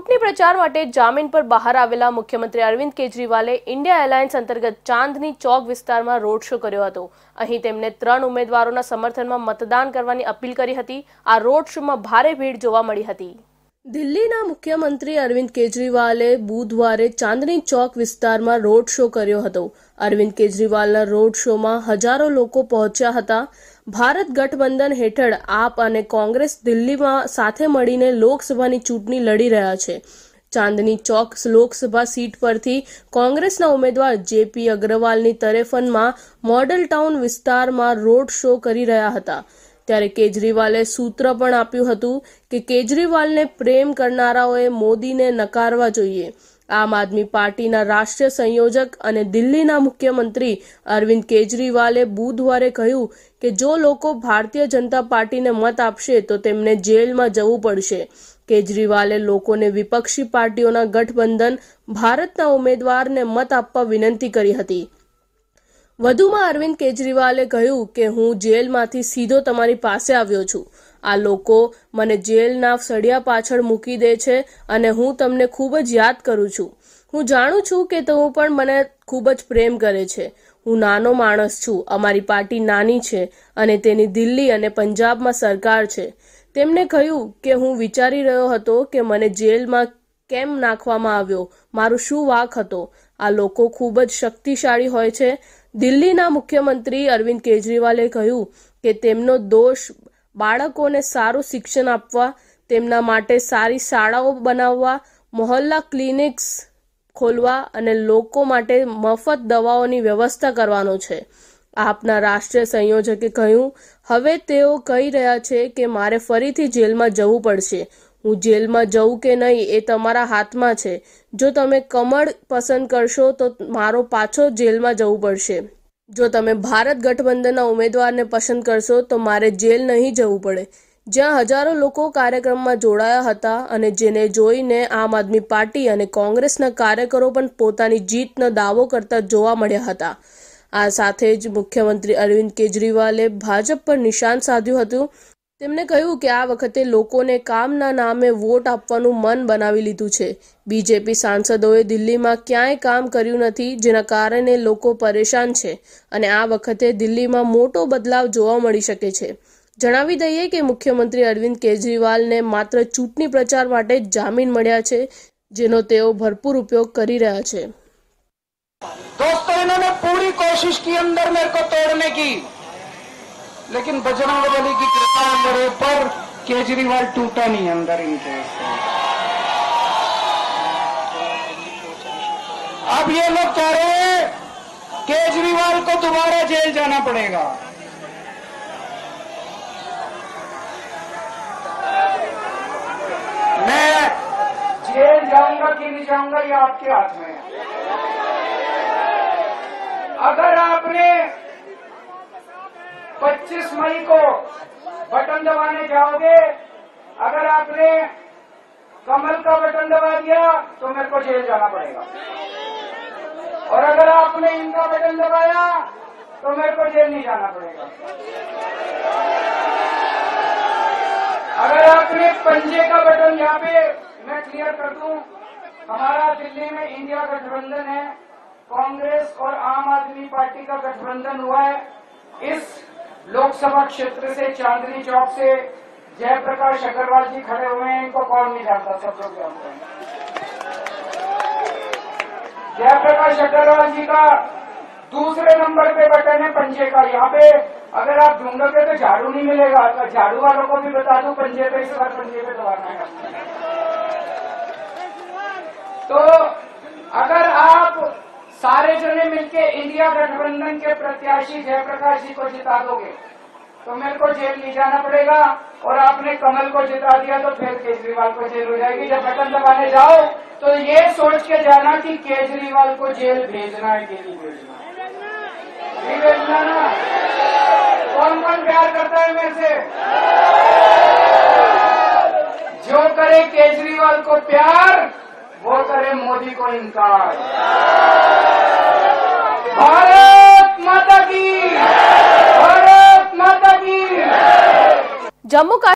ચૂંટણી પ્રચાર માટે જામીન પર બહાર આવેલા મુખ્યમંત્રી અરવિંદ કેજરીવાલે ઇન્ડિયા એલાયન્સ અંતર્ગત ચાંદની ચોક વિસ્તારમાં રોડ શો કર્યો હતો। અહીં તેમણે 3 ઉમેદવારોના સમર્થનમાં મતદાન કરવાની અપીલ કરી હતી। આ રોડ શોમાં ભારે ભીડ જોવા મળી હતી। દિલ્હીના મુખ્યમંત્રી અરવિંદ કેજરીવાલે બુધવારે ચાંદની ચોક વિસ્તારમાં રોડ શો કર્યો હતો। અરવિંદ કેજરીવાલના રોડ શોમાં હજારો લોકો પહોંચ્યા હતા। ભારત ગઠબંધન હેઠળ આપ અને કોંગ્રેસ દિલ્હીમાં સાથે મળીને લોકસભાની ચૂંટણી લડી રહ્યા છે। ચાંદની ચોક લોકસભા સીટ પરથી કોંગ્રેસના ઉમેદવાર જેપી અગ્રવાલની તરફેણમાં મોડલ ટાઉન વિસ્તારમાં રોડ શો કરી રહ્યા હતા। ત્યારે કેજરીવાલે સૂત્ર પણ આપ્યું હતું કે કેજરીવાલને પ્રેમ કરનારાઓએ મોદીને નકારવા જોઈએ। આમ આદમી પાર્ટીના રાષ્ટ્રીય સંયોજક અને દિલ્હીના મુખ્યમંત્રી અરવિંદ કેજરીવાલે બુધવારે કહ્યું કે જો લોકો ભારતીય જનતા પાર્ટીને મત આપશે તો તેમને જેલમાં જવું પડશે। કેજરીવાલે લોકોને વિપક્ષી પાર્ટીઓના ગઠબંધન ભારતના ઉમેદવારને મત આપવા વિનંતી કરી હતી। વધુમાં અરવિંદ કેજરીવાલે કહ્યું કે હું જેલમાંથી સીધો તમારી પાસે આવ્યો છું। આ લોકો મને જેલના સળિયા પાછળ મૂકી દે છે અને હું તમને ખૂબ જ યાદ કરું છું। હું જાણું છું કે તેઓ પણ મને ખૂબ જ પ્રેમ કરે છે। હું નાનો માણસ છું, અમારી પાર્ટી નાની છે અને તેની દિલ્હી અને પંજાબમાં સરકાર છે। તેમણે કહ્યું કે હું વિચારી રહ્યો હતો કે મને જેલમાં કેમ નાખવામાં આવ્યો, મારું શું વાંક હતો। આ લોકો ખૂબ જ શક્તિશાળી હોય છે। દિલ્હીના મુખ્યમંત્રી અરવિંદ કેજરીવાલે કહ્યું કે તેમનો દોષ બાળકોને સારું શિક્ષણ આપવા, તેમના માટે સારી શાળાઓ બનાવવા, મોહલ્લા ક્લિનિક્સ ખોલવા અને લોકો માટે મફત દવાઓની વ્યવસ્થા કરવાનો છે। આપના રાષ્ટ્રીય સંયોજકે કહ્યું, હવે તેઓ કહી રહ્યા છે કે મારે ફરીથી જેલમાં જવું પડશે। હું જેલમાં જઉં કે નહીં એ તમારા હાથમાં છે। જો તમે કમળ પસંદ કરશો તો મારો પાછો જેલમાં જવું પડશે। જો તમે ભારત ગઠબંધનના ઉમેદવારને પસંદ કરશો તો મારે જેલ નહીં જવું પડે। જ્યાં હજારો લોકો કાર્યક્રમમાં જોડાયા હતા અને જેને જોઈને આમ આદમી પાર્ટી અને કોંગ્રેસના કાર્યકરો પણ પોતાની જીતનો દાવો કરતા જોવા મળ્યા હતા। આ સાથે જ મુખ્યમંત્રી અરવિંદ કેજરીવાલે ભાજપ પર નિશાન સાધ્યું હતું। તેમણે કહ્યું કે આ વખતે લોકોને કામના નામે વોટ આપવાનું મન બનાવી લીધું છે। બીજેપી સાંસદોએ દિલ્હીમાં ક્યાંય કામ કર્યું નથી, જેના કારણે લોકો પરેશાન છે અને આ વખતે દિલ્હીમાં મોટો બદલાવ જોવા મળી શકે છે। જણાવી દઈએ કે મુખ્યમંત્રી અરવિંદ કેજરીવાલને માત્ર ચૂંટણી પ્રચાર માટે જ જામીન મળ્યા છે, જેનો તેઓ ભરપૂર ઉપયોગ કરી રહ્યા છે। दोस्तों, इन्होंने पूरी कोशिश की अंदर मेरे को तोड़ने की, लेकिन बजरंगबली की कृपा मेरे पर केजरीवाल टूटा नहीं अंदर इनके। अब ये लोग कह रहे हैं केजरीवाल को दोबारा जेल जाना पड़ेगा। मैं जेल जाऊंगा कि नहीं जाऊंगा ये आपके हाथ में है। अगर आपने 25 मई को बटन दबाने जाओगे, अगर आपने कमल का बटन दबा दिया तो मेरे को जेल जाना पड़ेगा, और अगर आपने इनका बटन दबाया तो मेरे को जेल नहीं जाना पड़ेगा। अगर आपने पंजे का बटन, यहाँ पे मैं क्लियर कर दूं, हमारा दिल्ली में इंडिया गठबंधन है, कांग्रेस और आम आदमी पार्टी का गठबंधन हुआ है। इस लोकसभा क्षेत्र से चांदनी चौक से जयप्रकाश अग्रवाल जी खड़े हुए हैं। इनको कौन नहीं जानता, सब लोग जानते हैं। जयप्रकाश अग्रवाल जी का दूसरे नंबर पे बटन है पंजे का। यहाँ पे अगर आप ढूंढोगे तो झाड़ू नहीं मिलेगा। तो झाड़ू वालों को भी बता दूं, पंजे पे इस बार पंजे पे दबाना है। तो अगर आप सारे जने मिलके इंडिया गठबंधन के प्रत्याशी जयप्रकाश जी को जिता दोगे तो मेरे को जेल नहीं जाना पड़ेगा, और आपने कमल को जिता दिया तो फिर केजरीवाल को जेल हो जाएगी। जब बटन दबाने जाओ तो ये सोच के जाना कि केजरीवाल को जेल भेजना है कि नहीं भेजना है। नहीं भेजना ना। कौन कौन प्यार करता है मेरे से? जो करे केजरीवाल को प्यार, वो करे मोदी को इनकार। भारत माता की, भारत माता की। जम्मू